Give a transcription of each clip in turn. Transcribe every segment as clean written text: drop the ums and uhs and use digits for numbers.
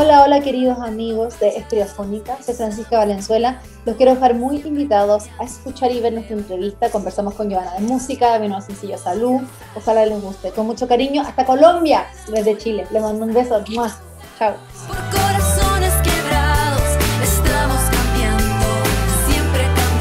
Hola, hola queridos amigos de Estereofónica, soy Francisca Valenzuela. Los quiero dejar muy invitados a escuchar y ver nuestra entrevista. Conversamos con Giovanna de música, de mi nuevo sencillo Salud. Ojalá les guste. Con mucho cariño, hasta Colombia, desde Chile. Les mando un beso. ¡Mua! Chao. Por corazones quebrados, estamos cambiando, siempre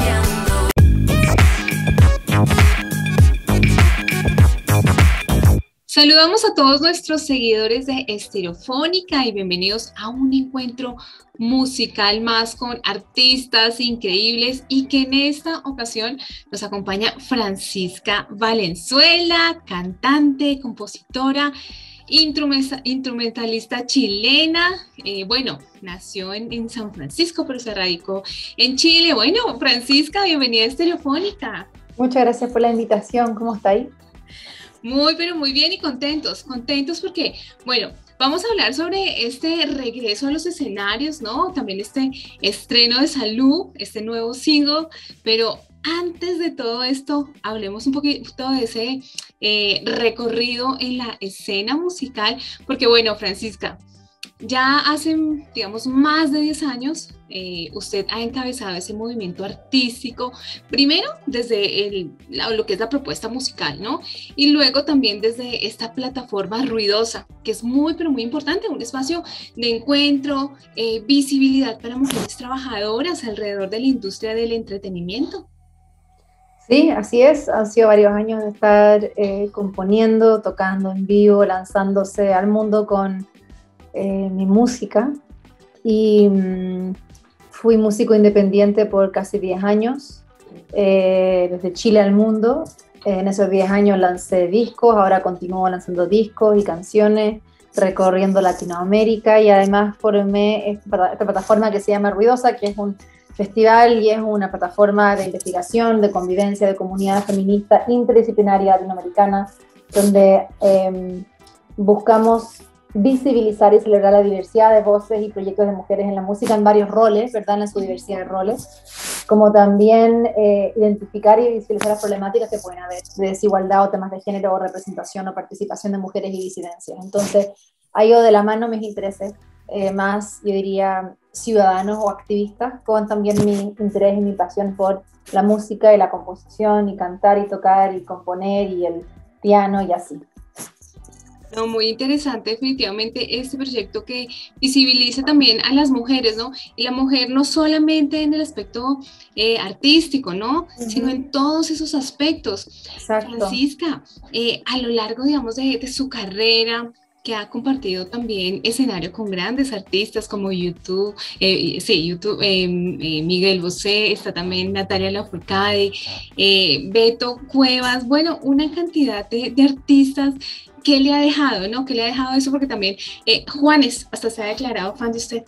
cambiando. Saludamos a todos nuestros seguidores de Estereofónica y bienvenidos a un encuentro musical más con artistas increíbles y que en esta ocasión nos acompaña Francisca Valenzuela, cantante, compositora, instrumentalista chilena. Nació en San Francisco, pero se radicó en Chile. Bueno, Francisca, bienvenida a Estereofónica. Muchas gracias por la invitación. ¿Cómo está ahí? Muy, pero muy bien y contentos porque, bueno, vamos a hablar sobre este regreso a los escenarios, ¿no? También este estreno de Salud, este nuevo single, pero antes de todo esto, hablemos un poquito de ese recorrido en la escena musical, porque bueno, Francisca, ya hace, digamos, más de 10 años, usted ha encabezado ese movimiento artístico, primero desde lo que es la propuesta musical, ¿no? Y luego también desde esta plataforma Ruidosa, que es muy, pero muy importante, un espacio de encuentro, visibilidad para mujeres trabajadoras alrededor de la industria del entretenimiento. Sí, así es. Han sido varios años de estar componiendo, tocando en vivo, lanzándose al mundo con mi música y fui músico independiente por casi 10 años, desde Chile al mundo. En esos 10 años lancé discos, ahora continúo lanzando discos y canciones, recorriendo Latinoamérica y además formé esta plataforma que se llama Ruidosa, que es un festival y es una plataforma de investigación, de convivencia, de comunidad feminista interdisciplinaria latinoamericana, donde buscamos visibilizar y celebrar la diversidad de voces y proyectos de mujeres en la música en varios roles, ¿verdad? En su diversidad de roles, como también identificar y visibilizar las problemáticas que pueden haber de desigualdad o temas de género o representación o participación de mujeres y disidencias. Entonces, ha ido de la mano mis intereses más, yo diría, ciudadanos o activistas, con también mi interés y mi pasión por la música y la composición y cantar y tocar y componer y el piano y así. No, muy interesante definitivamente este proyecto que visibiliza también a las mujeres, ¿no? Y la mujer no solamente en el aspecto artístico, ¿no? Sino en todos esos aspectos. Exacto. Francisca, a lo largo, digamos, de su carrera, que ha compartido también escenario con grandes artistas como Miguel Bosé, está también Natalia Lafourcade, Beto Cuevas, bueno, una cantidad de artistas. ¿Qué le ha dejado, no? ¿Qué le ha dejado eso? Porque también Juanes hasta se ha declarado fan de usted.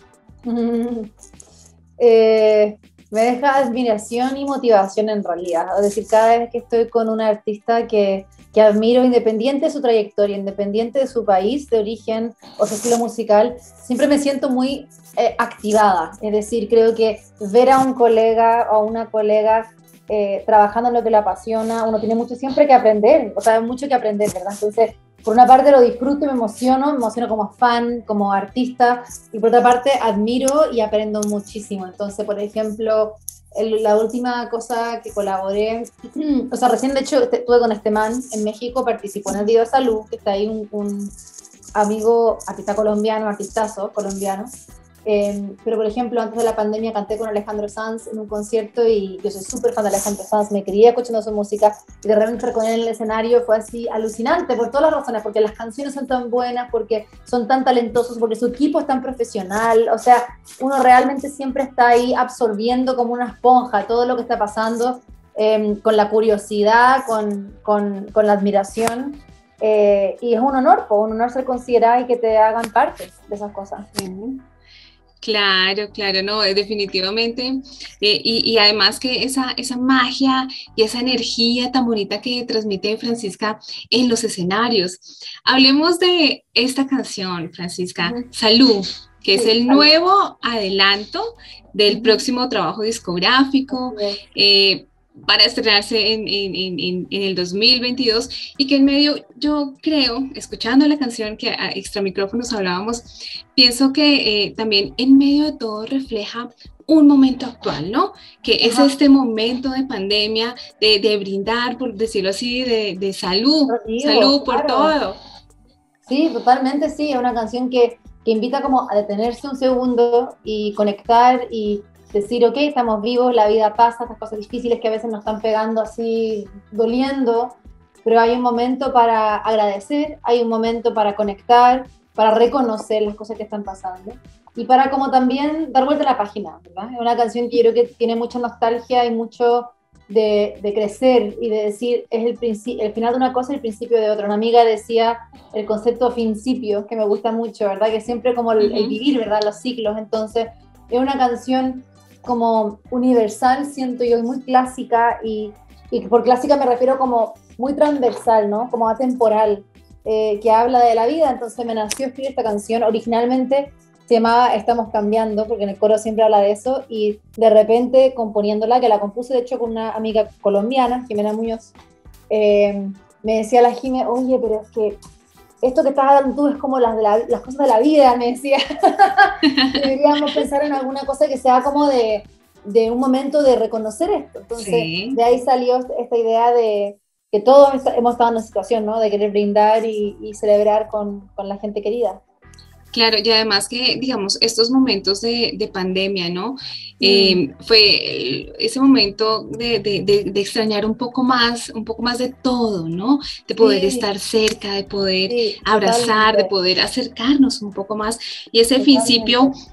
Me deja admiración y motivación en realidad. Es decir, cada vez que estoy con una artista que admiro, independiente de su trayectoria, independiente de su país de origen o su estilo musical, siempre me siento muy activada. Es decir, creo que ver a un colega o una colega trabajando en lo que le apasiona, uno tiene mucho siempre que aprender, o sea, mucho que aprender, ¿verdad? Entonces, por una parte lo disfruto y me emociono como fan, como artista, y por otra parte admiro y aprendo muchísimo. Entonces, por ejemplo, la última cosa que colaboré, o sea, recién de hecho estuve con este man en México, participó en el video de Salud, que está ahí un amigo, artista colombiano, artistazo colombiano. Pero por ejemplo, antes de la pandemia canté con Alejandro Sanz en un concierto y yo soy súper fan de Alejandro Sanz, me crié escuchando su música y de repente con él en el escenario fue así alucinante por todas las razones, porque las canciones son tan buenas, porque son tan talentosos, porque su equipo es tan profesional, o sea, uno realmente siempre está ahí absorbiendo como una esponja todo lo que está pasando, con la curiosidad, con la admiración. Y es un honor ser considerada y que te hagan parte de esas cosas. Claro, claro, no, definitivamente, y además que esa magia y esa energía tan bonita que transmite Francisca en los escenarios. Hablemos de esta canción, Francisca, Salud, que es el nuevo adelanto del próximo trabajo discográfico. para estrenarse en el 2022 y que en medio, yo creo, escuchando la canción que a extra micrófonos hablábamos, pienso que también en medio de todo refleja un momento actual, ¿no? Que es Ajá. este momento de pandemia, de brindar, por decirlo así, de salud, Rodrigo, salud por claro. todo. Sí, totalmente sí, es una canción que invita como a detenerse un segundo y conectar y decir, ok, estamos vivos, la vida pasa, estas cosas difíciles que a veces nos están pegando así, doliendo, pero hay un momento para agradecer, hay un momento para conectar, para reconocer las cosas que están pasando y para como también dar vuelta a la página, ¿verdad? Es una canción que yo creo que tiene mucha nostalgia y mucho de crecer y de decir, es el final de una cosa y el principio de otra. Una amiga decía el concepto principio, que me gusta mucho, ¿verdad? Que siempre como el vivir, ¿verdad? Los ciclos. Entonces, es una canción como universal, siento yo, y muy clásica, y por clásica me refiero como muy transversal, ¿no? Como atemporal, que habla de la vida. Entonces me nació escribir esta canción. Originalmente se llamaba Estamos cambiando, porque en el coro siempre habla de eso, y de repente componiéndola, que la compuse de hecho con una amiga colombiana, Jimena Muñoz, me decía la Jime, oye, pero es que esto que estás hablando tú es como las cosas de la vida, me decía. Deberíamos pensar en alguna cosa que sea como de un momento de reconocer esto. Entonces, Sí. de ahí salió esta idea de que todos hemos estado en una situación, ¿no? De querer brindar y celebrar con la gente querida. Claro, y además que, digamos, estos momentos de pandemia, ¿no? Mm, Fue ese momento de extrañar un poco más de todo, ¿no? De poder sí, estar cerca, de poder sí, abrazar, de totalmente, poder acercarnos un poco más. Y ese principio totalmente.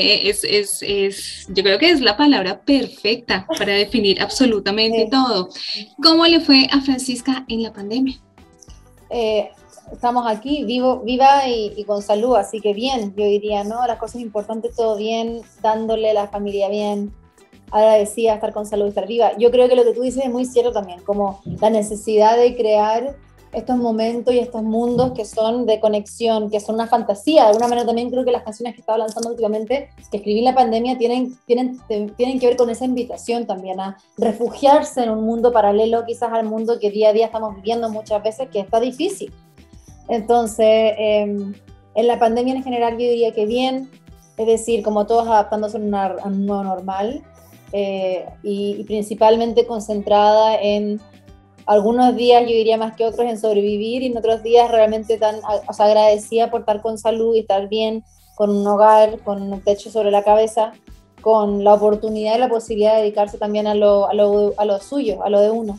yo creo que es la palabra perfecta para definir absolutamente Sí. todo. ¿Cómo le fue a Francisca en la pandemia? Eh, Estamos aquí, viva y con salud, así que bien, yo diría, ¿no? Las cosas importantes, todo bien, dándole a la familia bien, agradecida estar con salud y estar viva. Yo creo que lo que tú dices es muy cierto también, como la necesidad de crear estos momentos y estos mundos que son de conexión, que son una fantasía. De alguna manera también creo que las canciones que estaba lanzando últimamente, que escribí en la pandemia, tienen que ver con esa invitación también a refugiarse en un mundo paralelo, quizás al mundo que día a día estamos viviendo muchas veces, que está difícil. Entonces, en la pandemia en general yo diría que bien, es decir, como todos adaptándose a un nuevo normal, y principalmente concentrada en algunos días, yo diría más que otros, en sobrevivir, y en otros días realmente o sea, agradecida por estar con salud y estar bien, con un hogar, con un techo sobre la cabeza, con la oportunidad y la posibilidad de dedicarse también a lo suyo, a lo de uno.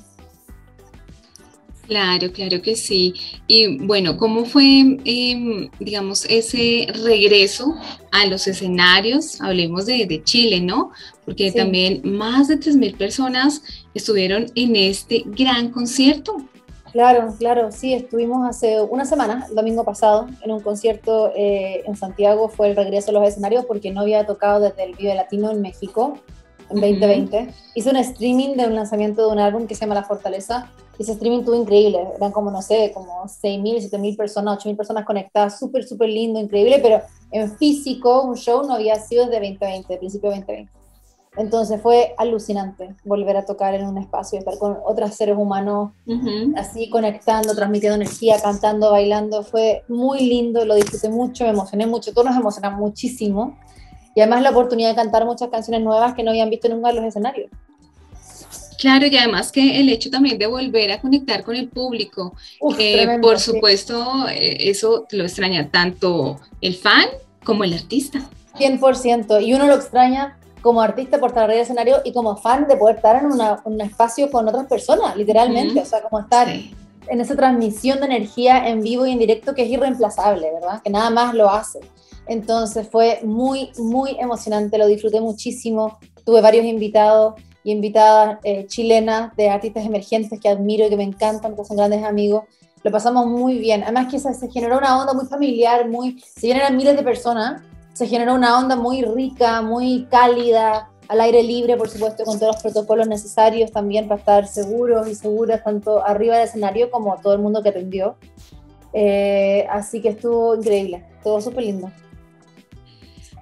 Claro, claro que sí. Y bueno, ¿cómo fue, digamos, ese regreso a los escenarios? Hablemos de Chile, ¿no? Porque Sí. también más de 3.000 personas estuvieron en este gran concierto. Claro, claro, sí, estuvimos hace una semana, el domingo pasado, en un concierto en Santiago. Fue el regreso a los escenarios porque no había tocado desde el Vive Latino en México en Ujú. 2020. Hice un streaming de un lanzamiento de un álbum que se llama La Fortaleza. Ese streaming estuvo increíble, eran como, no sé, como 6.000, 7.000 personas, 8.000 personas conectadas, súper, súper lindo, increíble, pero en físico un show no había sido desde 2020, principio de 2020. Entonces fue alucinante volver a tocar en un espacio, estar con otros seres humanos Ujú. así conectando, transmitiendo energía, cantando, bailando. Fue muy lindo, lo disfruté mucho, me emocioné mucho, todos nos emocionamos muchísimo. Y además la oportunidad de cantar muchas canciones nuevas que no habían visto nunca en los escenarios. Claro, y además que el hecho también de volver a conectar con el público, Uf, que por tremendo, sí. supuesto eso lo extraña tanto el fan como el artista. 100%. Y uno lo extraña como artista por estar arriba del escenario y como fan de poder estar en un espacio con otras personas, literalmente. O Ujú. sea, como estar Sí. en esa transmisión de energía en vivo y en directo que es irreemplazable, ¿verdad? Que nada más lo hace. Entonces fue muy, muy emocionante, lo disfruté muchísimo. Tuve varios invitados y invitadas chilenas de artistas emergentes que admiro y que me encantan, que son grandes amigos. Lo pasamos muy bien. Además que se generó una onda muy familiar, si bien eran miles de personas, se generó una onda muy rica, muy cálida, al aire libre, por supuesto, con todos los protocolos necesarios también para estar seguros y seguras, tanto arriba del escenario como todo el mundo que atendió. Así que estuvo increíble, estuvo súper lindo.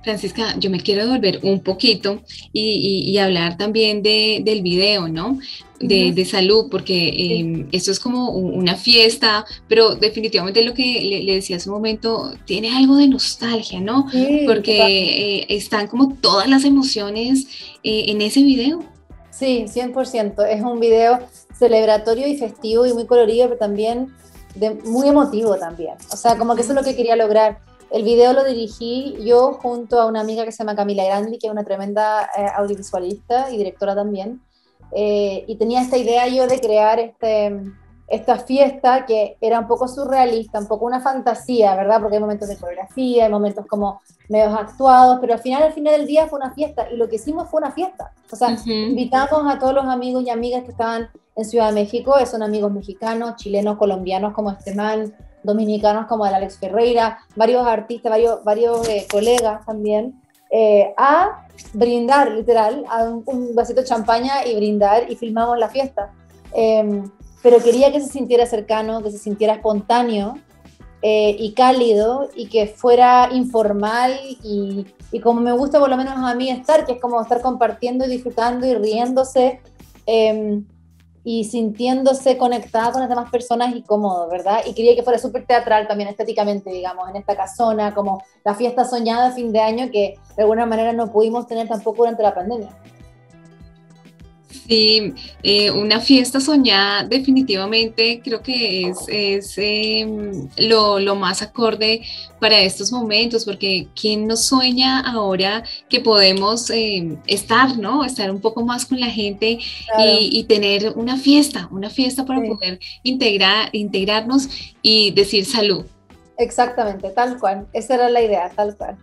Francisca, yo me quiero devolver un poquito y hablar también del video, ¿no? Ujú. De salud, porque Sí, esto es como una fiesta, pero definitivamente lo que le decía hace un momento, tiene algo de nostalgia, ¿no? sí, totalmente. Porque están como todas las emociones en ese video. Sí, 100%. Es un video celebratorio y festivo y muy colorido, pero también muy emotivo también. O sea, como que eso es lo que quería lograr. El video lo dirigí yo junto a una amiga que se llama Camila Grandi, que es una tremenda audiovisualista y directora también. Y tenía esta idea yo de crear esta fiesta que era un poco surrealista, un poco una fantasía, ¿verdad? Porque hay momentos de coreografía, hay momentos como medios actuados, pero al final del día fue una fiesta y lo que hicimos fue una fiesta. O sea, Ujú. invitamos a todos los amigos y amigas que estaban en Ciudad de México, son amigos mexicanos, chilenos, colombianos como Estemán, dominicanos como el Alex Ferreira, varios artistas, varios colegas también, a brindar, literal, a un vasito de champaña y brindar y filmamos la fiesta. Eh, pero quería que se sintiera cercano, que se sintiera espontáneo y cálido y que fuera informal y como me gusta por lo menos a mí estar, que es como estar compartiendo y disfrutando y riéndose eh, y sintiéndose conectada con las demás personas y cómodo, ¿verdad? Y quería que fuera súper teatral también estéticamente, digamos, en esta casona, como la fiesta soñada de fin de año que de alguna manera no pudimos tener tampoco durante la pandemia. Sí, una fiesta soñada definitivamente creo que es lo más acorde para estos momentos, porque ¿quién nos sueña ahora que podemos estar, ¿no? Estar un poco más con la gente Claro, y tener una fiesta para sí, poder integrarnos y decir salud. exactamente, tal cual. Esa era la idea, tal cual.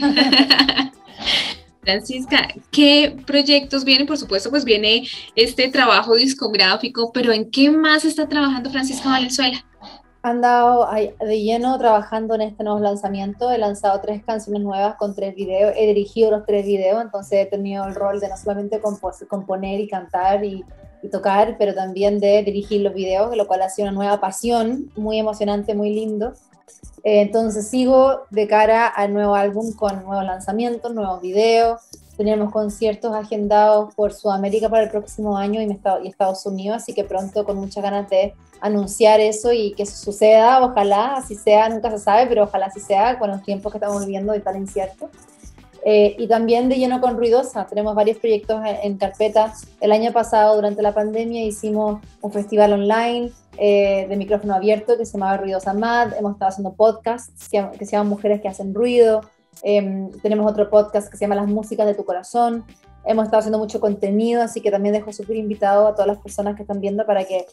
Francisca, ¿qué proyectos vienen? Por supuesto, pues viene este trabajo discográfico, pero ¿en qué más está trabajando Francisca Valenzuela? Han dado de lleno trabajando en este nuevo lanzamiento. He lanzado 3 canciones nuevas con 3 videos. He dirigido los 3 videos, entonces he tenido el rol de no solamente componer y cantar y tocar, pero también de dirigir los videos, lo cual ha sido una nueva pasión, muy emocionante, muy lindo. Entonces sigo de cara al nuevo álbum con nuevos lanzamientos, nuevos videos. Tenemos conciertos agendados por Sudamérica para el próximo año y Estados Unidos, así que pronto con muchas ganas de anunciar eso y que eso suceda, ojalá así sea, nunca se sabe, pero ojalá así sea con los tiempos que estamos viviendo y tan inciertos. Y también de lleno con Ruidosa, tenemos varios proyectos en carpeta. El año pasado, durante la pandemia, hicimos un festival online de micrófono abierto que se llamaba Ruidosa Mad. Hemos estado haciendo podcasts que se llaman Mujeres que hacen ruido. Tenemos otro podcast que se llama Las músicas de tu corazón. Hemos estado haciendo mucho contenido, así que también dejo súper invitado a todas las personas que están viendo para que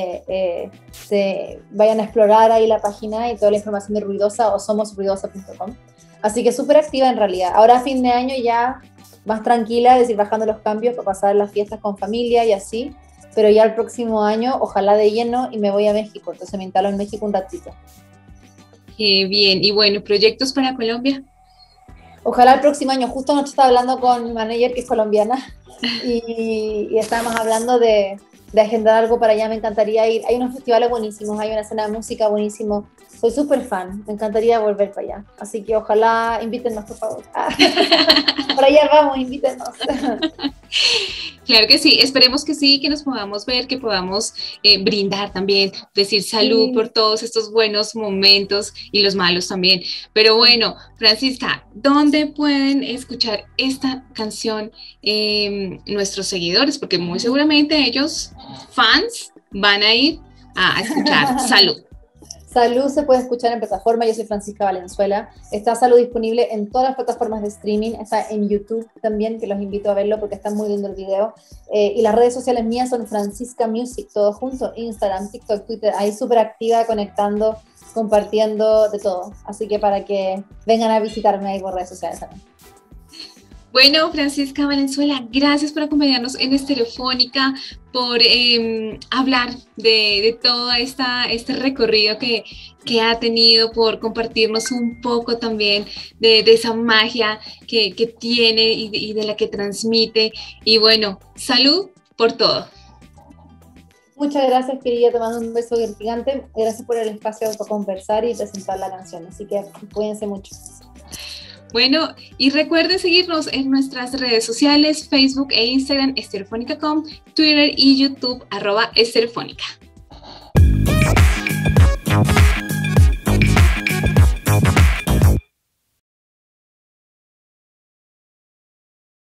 se vayan a explorar ahí la página y toda la información de Ruidosa o somosruidosa.com. Así que súper activa en realidad. Ahora a fin de año ya más tranquila, es decir, bajando los cambios para pasar las fiestas con familia y así. Pero ya el próximo año, ojalá de lleno, y me voy a México. Entonces me instalo en México un ratito. Qué bien, y bueno, proyectos para Colombia. Ojalá el próximo año. Justo anoche estaba hablando con mi manager, que es colombiana, y estábamos hablando de agendar algo para allá. Me encantaría ir. Hay unos festivales buenísimos, hay una escena de música buenísimo. Soy súper fan. Me encantaría volver para allá. Así que ojalá invítennos, por favor. Por allá vamos, invítennos. Claro que sí, esperemos que sí, que nos podamos ver, que podamos brindar también, decir salud por Sí, todos estos buenos momentos y los malos también. Pero bueno, Francisca, ¿dónde pueden escuchar esta canción nuestros seguidores? Porque muy seguramente ellos, fans, van a ir a escuchar salud. Salud se puede escuchar en plataforma. Yo soy Francisca Valenzuela. Está Salud disponible en todas las plataformas de streaming. Está en YouTube también, que los invito a verlo porque está muy lindo el video. Y las redes sociales mías son Francisca Music, todo junto. Instagram, TikTok, Twitter. Ahí súper activa, conectando, compartiendo de todo. Así que para que vengan a visitarme ahí por redes sociales también. Bueno, Francisca Valenzuela, gracias por acompañarnos en Estereofónica, por hablar de todo este recorrido que ha tenido, por compartirnos un poco también de esa magia que tiene y de la que transmite. Y bueno, salud por todo. Muchas gracias, querida. Te mando un beso gigante. Gracias por el espacio para conversar y presentar la canción. Así que cuídense mucho. Bueno, y recuerden seguirnos en nuestras redes sociales, Facebook e Instagram, Estereofónica.com, Twitter y YouTube, @Estereofónica.